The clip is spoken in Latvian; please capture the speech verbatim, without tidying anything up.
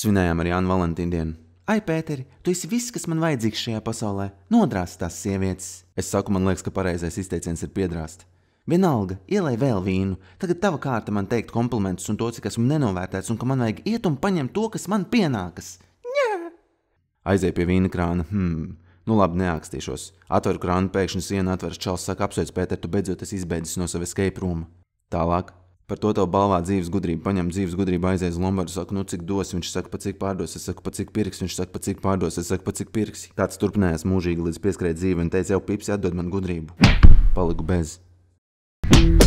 Svinējām arī Jānu Valentīnu dienu. Ai, Pēteri, tu esi viss, kas man vajadzīgs šajā pasaulē. Nodrāst tās sievietes. Es saku, man liekas, ka pareizais izteiciens ir piedrāst. Vienalga, ielai vēl vīnu. Tagad tava kārta man teikt komplimentus un to, cik esmu nenovērtēts un ka man vajag iet un paņemt to, kas man pienākas. Ņā! Aizēju pie vīna krāna. Hmm. Nu labi, neākstīšos. Atveru krānu, pēkšņi sienu atveras čals, saka, apsveic, Pēter, tu beidzot esi izbeidzis no sava escape rooma. Tālāk. Par to tev balvā dzīves gudrību, paņem dzīves gudrību, aizies uz Lombardu, saku, nu cik dos, viņš saka, pa cik pārdos, es saku, pa cik pirks, viņš saka, pa cik pārdos, es saku, pa cik pirksi. Tāds turpinājās mūžīgi līdz pieskrēt dzīvi un teica, jau pips, atdod man gudrību. Paliku bez.